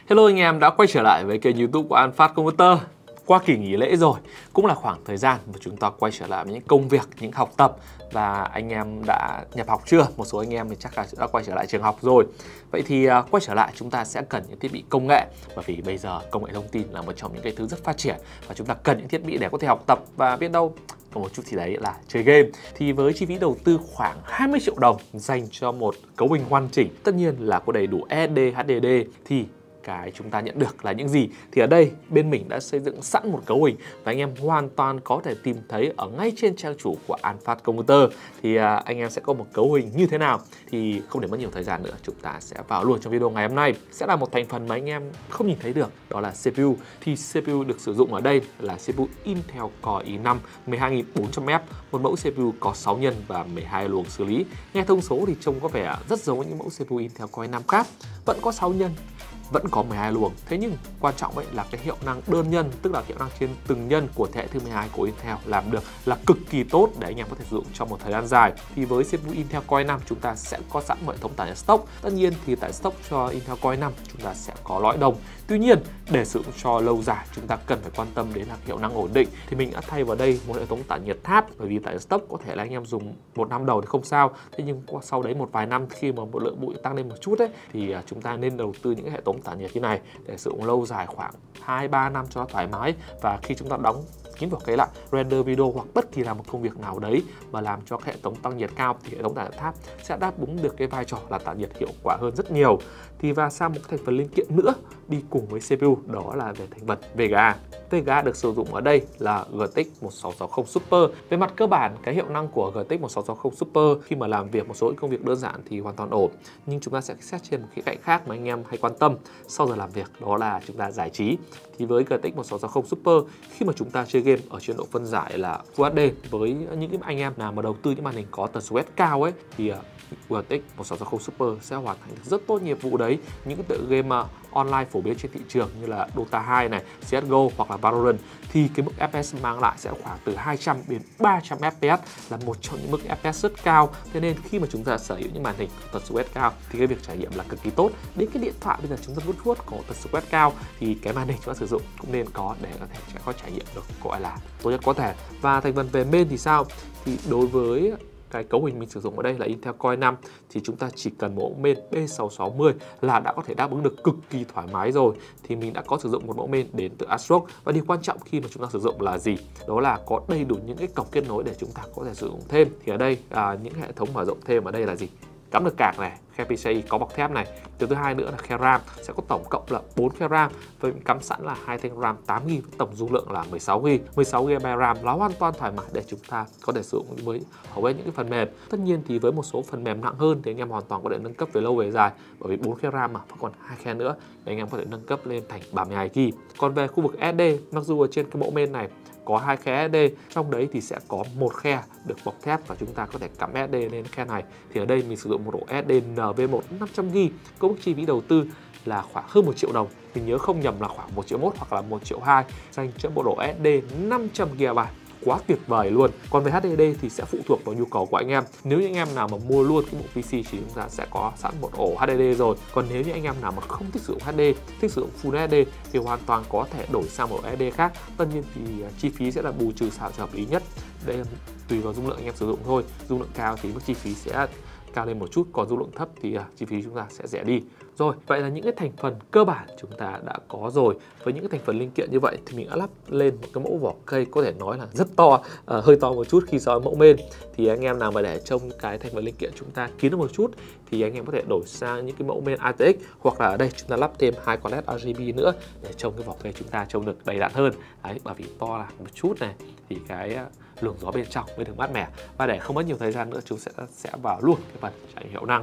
Hello anh em đã quay trở lại với kênh YouTube của An Phát Computer. Qua kỳ nghỉ lễ rồi, cũng là khoảng thời gian mà chúng ta quay trở lại với những công việc, những học tập. Và anh em đã nhập học chưa? Một số anh em thì chắc là đã quay trở lại trường học rồi. Vậy thì quay trở lại chúng ta sẽ cần những thiết bị công nghệ. Bởi vì bây giờ công nghệ thông tin là một trong những cái thứ rất phát triển. Và chúng ta cần những thiết bị để có thể học tập và biết đâu có một chút gì đấy là chơi game. Thì với chi phí đầu tư khoảng 20 triệu đồng dành cho một cấu hình hoàn chỉnh, tất nhiên là có đầy đủ SSD, HDD, thì cái chúng ta nhận được là những gì? Thì ở đây bên mình đã xây dựng sẵn một cấu hình và anh em hoàn toàn có thể tìm thấy ở ngay trên trang chủ của An Phát Computer. Thì anh em sẽ có một cấu hình như thế nào? Thì không để mất nhiều thời gian nữa, chúng ta sẽ vào luôn trong video ngày hôm nay. Sẽ là một thành phần mà anh em không nhìn thấy được, đó là CPU. Thì CPU được sử dụng ở đây là CPU Intel Core i5 12400F, một mẫu CPU có 6 nhân và 12 luồng xử lý. Nghe thông số thì trông có vẻ rất giống những mẫu CPU Intel Core i5 khác, vẫn có 6 nhân, vẫn có 12 luồng. Thế nhưng quan trọng ấy là cái hiệu năng đơn nhân, tức là hiệu năng trên từng nhân của thế hệ thứ 12 của Intel làm được là cực kỳ tốt để anh em có thể sử dụng trong một thời gian dài. Thì với CPU Intel Core i5 chúng ta sẽ có sẵn hệ thống tản nhiệt stock. Tất nhiên thì tại stock cho Intel Core i5 chúng ta sẽ có lõi đồng. Tuy nhiên để sử dụng cho lâu dài chúng ta cần phải quan tâm đến là hiệu năng ổn định. Thì mình đã thay vào đây một hệ thống tản nhiệt tháp, bởi vì tại stock có thể là anh em dùng một năm đầu thì không sao. Thế nhưng sau đấy một vài năm khi mà một lượng bụi tăng lên một chút ấy thì chúng ta nên đầu tư những cái hệ thống tản nhiệt như này để sử dụng lâu dài khoảng 2-3 năm cho nó thoải mái. Và khi chúng ta đóng kín vào cái lại render video hoặc bất kỳ là một công việc nào đấy mà làm cho hệ thống tăng nhiệt cao thì hệ thống tản nhiệt tháp sẽ đáp ứng được cái vai trò là tản nhiệt hiệu quả hơn rất nhiều. Thì và sang một thành phần linh kiện nữa đi cùng với CPU, đó là về thành phần VGA. VGA được sử dụng ở đây là GTX 1660 Super. Về mặt cơ bản, cái hiệu năng của GTX 1660 Super khi mà làm việc một số công việc đơn giản thì hoàn toàn ổn. Nhưng chúng ta sẽ xét trên một khía cạnh khác mà anh em hay quan tâm sau giờ làm việc, đó là chúng ta giải trí. Thì với GTX 1660 Super, khi mà chúng ta chơi game ở chế độ phân giải là Full HD, với những anh em nào mà đầu tư những màn hình có tần số quét cao ấy thì GTX 1660 Super sẽ hoàn thành được rất tốt nhiệm vụ đấy. Những cái tựa game online phổ biến trên thị trường như là Dota 2 này, CSGO hoặc là Valorant thì cái mức FPS mang lại sẽ khoảng từ 200 đến 300 FPS, là một trong những mức FPS rất cao. Thế nên khi mà chúng ta sở hữu những màn hình tần số quét cao thì cái việc trải nghiệm là cực kỳ tốt. Đến cái điện thoại bây giờ chúng ta vuốt có tần số quét cao thì cái màn hình chúng ta sử dụng cũng nên có để có thể có trải nghiệm được gọi là tốt nhất có thể. Và thành phần về main thì sao? Thì đối với cái cấu hình mình sử dụng ở đây là Intel Core i5 thì chúng ta chỉ cần mẫu main B660 là đã có thể đáp ứng được cực kỳ thoải mái rồi. Thì mình đã có sử dụng một mẫu main đến từ ASRock, và điều quan trọng khi mà chúng ta sử dụng là gì? Đó là có đầy đủ những cái cổng kết nối để chúng ta có thể sử dụng thêm. Thì ở đây những hệ thống mở rộng thêm ở đây là gì? Cắm được card này, khe PCI có bọc thép này. Thứ hai nữa là khe RAM, sẽ có tổng cộng là 4 khe RAM với cắm sẵn là 2 thanh RAM 8GB với tổng dung lượng là 16GB. 16GB RAM nó hoàn toàn thoải mái để chúng ta có thể sử dụng với hầu hết những cái phần mềm. Tất nhiên thì với một số phần mềm nặng hơn thì anh em hoàn toàn có thể nâng cấp về lâu về dài, bởi vì 4 khe RAM mà còn 2 khe nữa thì anh em có thể nâng cấp lên thành 32GB. Còn về khu vực SD, mặc dù ở trên cái mẫu main này có 2 khe SD, trong đấy thì sẽ có một khe được bọc thép và chúng ta có thể cắm SD lên khe này. Thì ở đây mình sử dụng một ổ SD NV1 500GB, có mức chi phí đầu tư là khoảng hơn 1 triệu đồng. Mình nhớ không nhầm là khoảng 1,1 triệu hoặc là 1,2 triệu dành cho bộ ổ SD 500GB. Quá tuyệt vời luôn. Còn về HDD thì sẽ phụ thuộc vào nhu cầu của anh em. Nếu như anh em nào mà mua luôn cái bộ PC thì chúng ta sẽ có sẵn một ổ HDD rồi. Còn nếu như anh em nào mà không thích sử dụng HD, thích sử dụng Full HD thì hoàn toàn có thể đổi sang một ổ SD khác. Tất nhiên thì chi phí sẽ là bù trừ sao cho hợp lý nhất. Đây là tùy vào dung lượng anh em sử dụng thôi. Dung lượng cao thì mức chi phí sẽ cao lên một chút, còn dung lượng thấp thì chi phí chúng ta sẽ rẻ đi. Rồi, vậy là những cái thành phần cơ bản chúng ta đã có rồi. Với những cái thành phần linh kiện như vậy thì mình đã lắp lên một cái mẫu vỏ cây có thể nói là rất to, hơi to một chút khi so với mẫu main. Thì anh em nào mà để trông cái thành phần linh kiện chúng ta kín được một chút thì anh em có thể đổi sang những cái mẫu main ATX, hoặc là ở đây chúng ta lắp thêm 2 con LED RGB nữa để trông cái vỏ cây chúng ta trông được đầy đặn hơn. Đấy, bởi vì to là một chút này thì cái luồng gió bên trong mới được mát mẻ. Và để không mất nhiều thời gian nữa, chúng sẽ vào luôn cái phần trải nghiệm hiệu năng.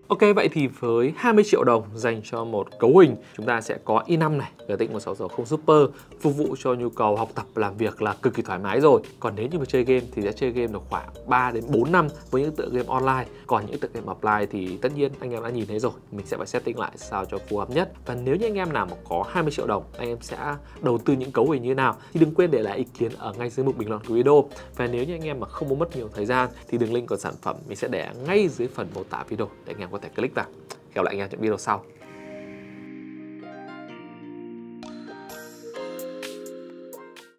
Ok, vậy thì với 20 triệu đồng dành cho một cấu hình, chúng ta sẽ có i5 này, GTX 1660 Super, phục vụ cho nhu cầu học tập, làm việc là cực kỳ thoải mái rồi. Còn nếu như mà chơi game thì sẽ chơi game được khoảng 3 đến 4 năm với những tựa game online. Còn những tựa game offline thì tất nhiên anh em đã nhìn thấy rồi, mình sẽ phải setting lại sao cho phù hợp nhất. Và nếu như anh em nào mà có 20 triệu đồng, anh em sẽ đầu tư những cấu hình như thế nào thì đừng quên để lại ý kiến ở ngay dưới mục bình luận của video. Và nếu như anh em mà không muốn mất nhiều thời gian thì đường link của sản phẩm mình sẽ để ngay dưới phần mô tả video để anh em có thể click vào. Hẹn gặp lại anh em trong video sau.